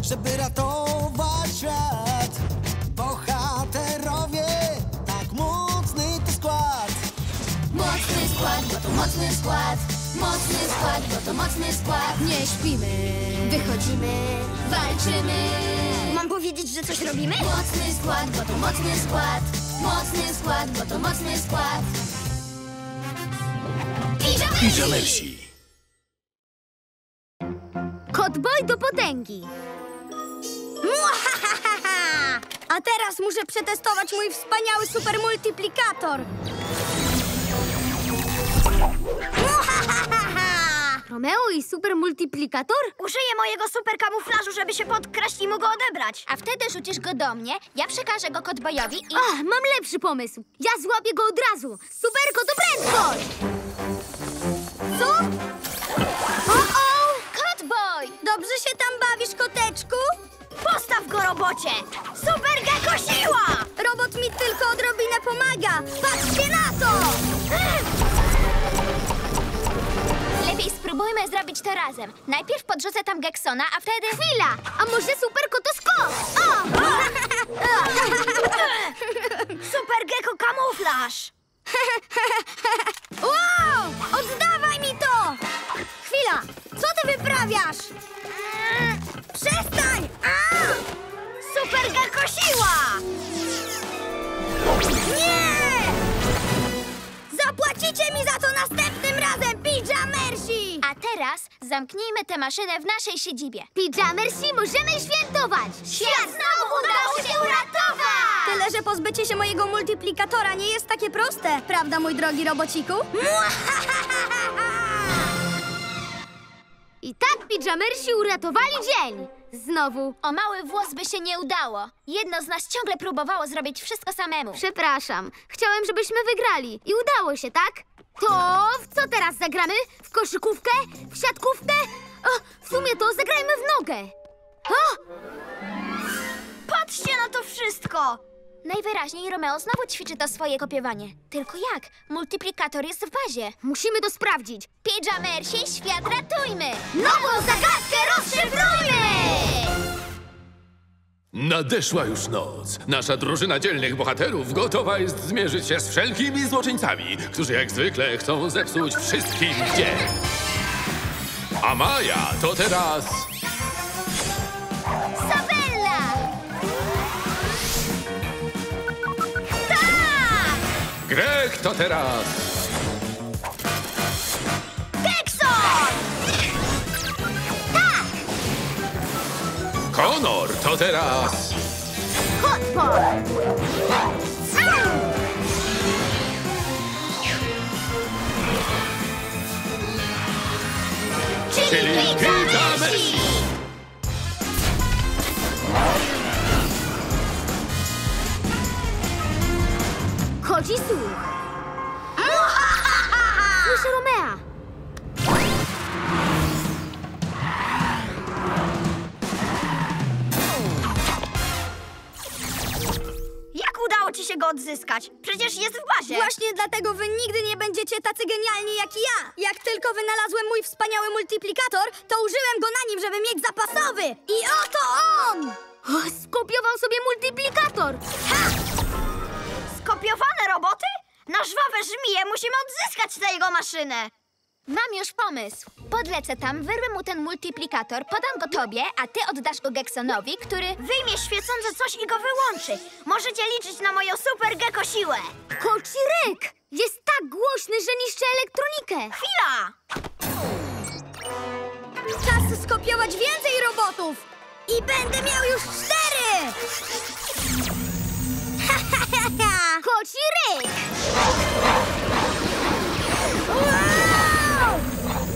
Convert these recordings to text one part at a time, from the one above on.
żeby ratować świat. Bohaterowie, tak mocny to skład. Mocny skład, bo to mocny skład. Mocny skład, bo to mocny skład. Nie śpimy, wychodzimy, walczymy. Mam powiedzieć, że coś robimy? Mocny skład, bo to mocny skład. Mocny skład, bo to mocny skład. Pijamersi. Kotboj do potęgi. Muahahaha! A teraz muszę przetestować mój wspaniały super multiplikator. Muahahaha! Romeo i super multiplikator? Użyję mojego super kamuflażu, żeby się podkraść i mu go odebrać. A wtedy rzucisz go do mnie, ja przekażę go Kotbojowi i... Mam lepszy pomysł. Ja złapię go od razu. Superko to prędkość! Co? Kotboj! Dobrze się tam bawisz, koteczku? Postaw go, robocie! Super Gecko siła! Robot mi tylko odrobinę pomaga. Patrzcie na to! Lepiej spróbujmy zrobić to razem. Najpierw podrzucę tam Geksona, a wtedy... Chwila! A może Superko to skok? Super Gecko kamuflaż! Wow! Oddawaj mi to! Chwila! Co ty wyprawiasz? Przestań! Super Gecko siła! Nie! Zapłacicie mi za to następnym razem, Pijamersi! A teraz zamknijmy tę maszynę w naszej siedzibie. Pijamersi, możemy świętować! Świat znowu udało się uratować! Tyle, że pozbycie się mojego multiplikatora nie jest takie proste, prawda, mój drogi robociku? I tak Pijamersi uratowali dzień! Znowu. O mały włos by się nie udało. Jedno z nas ciągle próbowało zrobić wszystko samemu. Przepraszam. Chciałem, żebyśmy wygrali. I udało się, tak? To w co teraz zagramy? W koszykówkę? W siatkówkę? W sumie to zagrajmy w nogę. Patrzcie na to wszystko! Najwyraźniej Romeo znowu ćwiczy to swoje kopiowanie. Tylko jak? Multiplikator jest w bazie. Musimy to sprawdzić. Pijamersi, świat ratujmy! Nową zagadkę rozszyfrujmy! Nadeszła już noc. Nasza drużyna dzielnych bohaterów gotowa jest zmierzyć się z wszelkimi złoczyńcami, którzy jak zwykle chcą zepsuć wszystkim dzień. A Maja to teraz... Sabella! Tak! Greg to teraz... Gekson! Tak! Connor to teraz... Kotboj! Czyli Pijamersi! Chodzi słuch. Słyszę Romea. Jak udało ci się go odzyskać? Przecież jest w bazie. Właśnie dlatego wy nigdy nie będziecie tacy genialni jak ja. Jak tylko wynalazłem mój wspaniały multiplikator, to użyłem go na nim, żeby mieć zapasowy. I oto on! Skopiował sobie multiplikator. Skopiowane roboty? Na żwawe żmije musimy odzyskać tę jego maszynę. Mam już pomysł. Podlecę tam, wyrwę mu ten multiplikator, podam go tobie, a ty oddasz go Geksonowi, który wyjmie świecące coś i go wyłączy. Możecie liczyć na moją super Gecko siłę. Koci ryk! Jest tak głośny, że niszczy elektronikę. Chwila! Czas skopiować więcej robotów. I będę miał już 4! Koci ryk! Wow!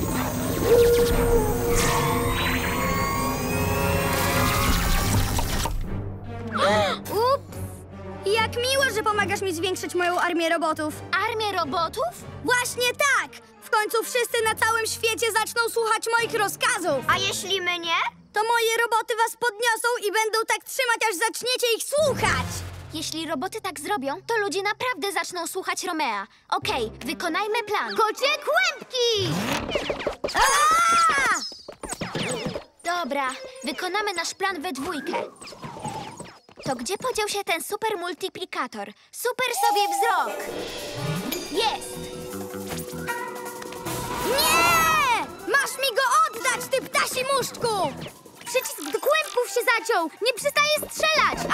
Ups! Jak miło, że pomagasz mi zwiększyć moją armię robotów. Armię robotów? Właśnie tak! W końcu wszyscy na całym świecie zaczną słuchać moich rozkazów. A jeśli my nie? To moje roboty was podniosą i będą tak trzymać, aż zaczniecie ich słuchać. Jeśli roboty tak zrobią, to ludzie naprawdę zaczną słuchać Romea. Okej, wykonajmy plan. Kocie kłębki! To Dobra, wykonamy nasz plan we dwójkę. To gdzie podział się ten super multiplikator? Super sobie wzrok! Jest! Nie! Masz mi go oddać, ty ptasi muszczku! Przycisk do kłębków się zaciął! Nie przestaje strzelać!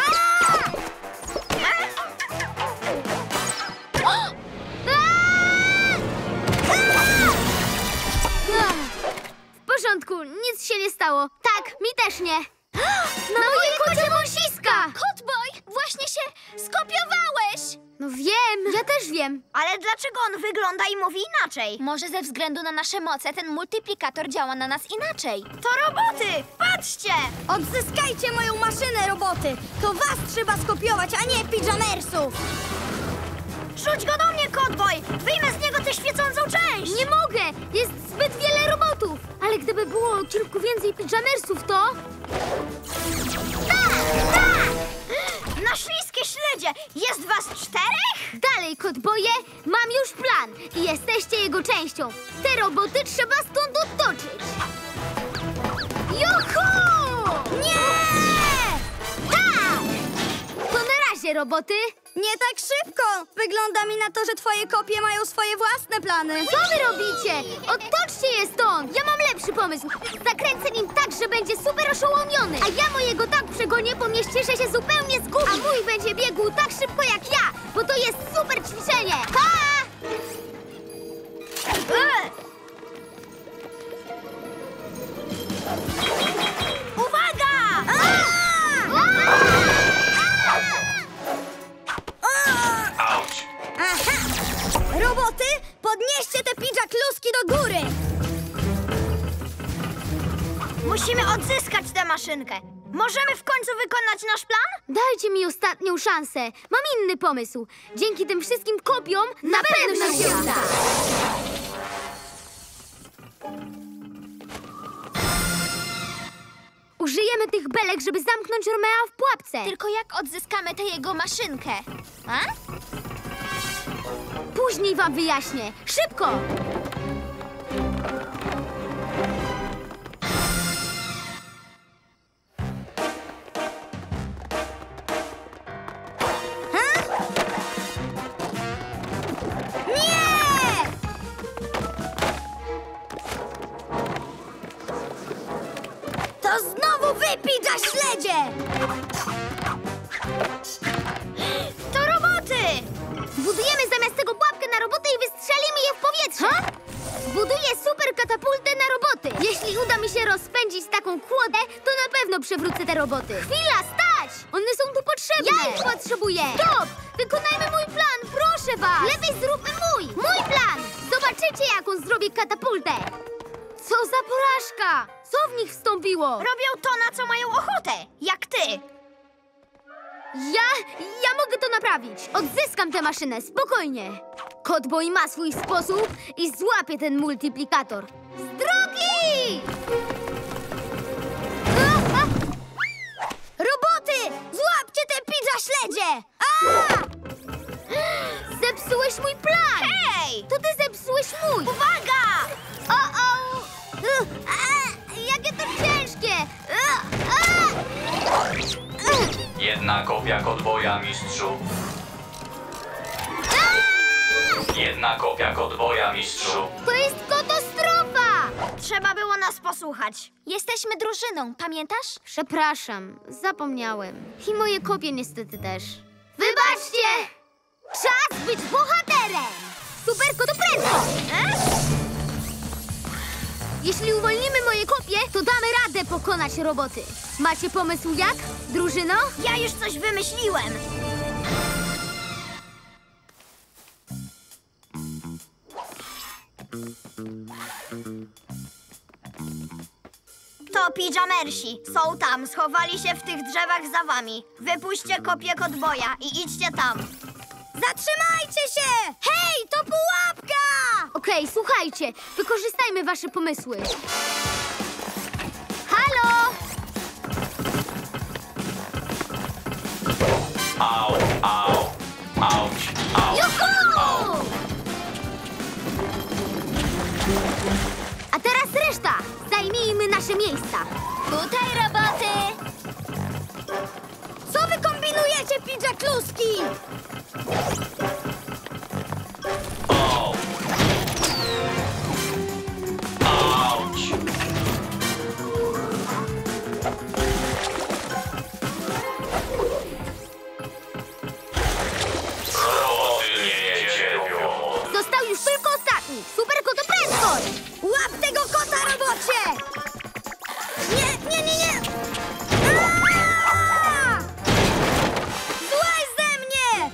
W porządku, nic się nie stało. Tak, mi też nie. No moje kocie wąsiska! Kotboj, właśnie się skopiowałeś! No wiem, ja też wiem. Ale dlaczego on wygląda i mówi inaczej? Może ze względu na nasze moce ten multiplikator działa na nas inaczej. To roboty! Patrzcie! Odzyskajcie moją maszynę, roboty! To was trzeba skopiować, a nie pijamersów! Rzuć go do mnie, Kotboj! Wyjmę z niego tę świecącą część! Nie mogę! Jest zbyt wiele robotów! Ale gdyby było kilku więcej pijamersów, to... Na śliskie śledzie! Jest was 4? Dalej, kotboje, mam już plan i jesteście jego częścią. Te roboty trzeba stąd otoczyć. Juhu! Nie! Tak! To na razie, roboty. Nie tak szybko. Wygląda mi na to, że twoje kopie mają swoje własne plany. Co wy robicie? Otoczcie je stąd. Ja mam lepszy pomysł. Zakręcę nim tak, że będzie super oszołomiony. A ja mojego tak przegonię po mieście, że się zupełnie zgubi. A mój będzie biegł tak szybko jak ja, bo to jest super ćwiczenie. Pa! Uwaga! Auć! Aha! Roboty, podnieście te pidżakluski do góry! Musimy odzyskać tę maszynkę. Możemy w końcu wykonać nasz plan? Dajcie mi ostatnią szansę. Mam inny pomysł. Dzięki tym wszystkim kopiom na pewno się uda. Użyjemy tych belek, żeby zamknąć Romea w pułapce. Tylko jak odzyskamy tę jego maszynkę? A? Później wam wyjaśnię. Szybko! To znowu wypidza śledzie! To roboty! Zbudujemy zamiast tego pułapkę na roboty i wystrzelimy je w powietrze! Zbuduję super katapultę na roboty! Jeśli uda mi się rozpędzić taką kłodę, to na pewno przewrócę te roboty! Chwila, stać! One są tu potrzebne! Ja ich potrzebuję! Stop! Wykonajmy mój plan, proszę was! Lepiej zróbmy mój! Mój plan! Zobaczycie, jaką zrobię katapultę! Co za porażka! Co w nich wstąpiło? Robią to, na co mają ochotę, jak ty. Ja mogę to naprawić. Odzyskam tę maszynę, spokojnie. Kotboj ma swój sposób i złapie ten multiplikator. Z drogi! Roboty! Złapcie te pidża śledzie! Zepsułeś mój plan! Hej! To ty zepsułeś mój! Uwaga! Jakie to ciężkie! Jedna kopia Kotboja, mistrzu. Jedna kopia Kotboja, mistrzu. To jest katastrofa! Trzeba było nas posłuchać. Jesteśmy drużyną, pamiętasz? Przepraszam, zapomniałem. I moje kopie niestety też. Wybaczcie! Czas być bohaterem! Superko, to prędko! Jeśli uwolnimy moje kopie, to damy radę pokonać roboty. Macie pomysł jak, drużyno? Ja już coś wymyśliłem. To pijamersi. Są tam, schowali się w tych drzewach za wami. Wypuśćcie kopię Kotboja i idźcie tam. Zatrzymajcie się! Hej, to pułapka! Okej, słuchajcie, wykorzystajmy wasze pomysły. Halo! Au, au, auć, au. Juhu! A teraz reszta! Zajmijmy nasze miejsca. Tutaj roboty! Co wy kombinujecie, pidżakluski? Au! Auć! Roboty nie cierpią. Został już tylko ostatni. Super koto prędkość! Łap tego kota, robocie! Nie! Aaa! Złaź ze mnie!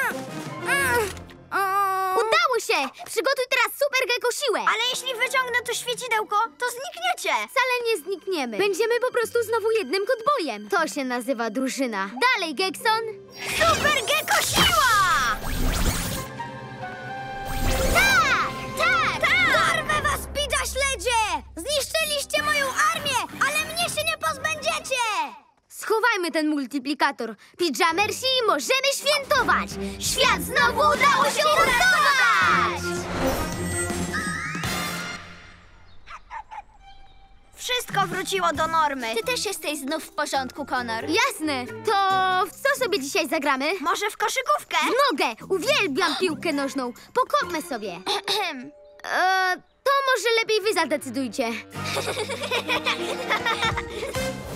Udało się! Przygotuj teraz super gecko siłę! Ale jeśli wyciągnę to świecidełko, to znikniecie! Wcale nie znikniemy. Będziemy po prostu znowu jednym kotbojem. To się nazywa drużyna. Dalej, Gekson! Super Gecko siła! Tak! Dorwę was, pidża śledzie! Zniszczyliście moją armię, ale mnie się nie pozbędziecie! Schowajmy ten multiplikator. Pidżamersi, możemy świętować! Świat znowu udało się uratować! Wszystko wróciło do normy. Ty też jesteś znów w porządku, Connor. Jasne. To w co sobie dzisiaj zagramy? Może w koszykówkę? Mogę! Uwielbiam piłkę nożną. Pokopmy sobie. To może lepiej wy zadecydujcie.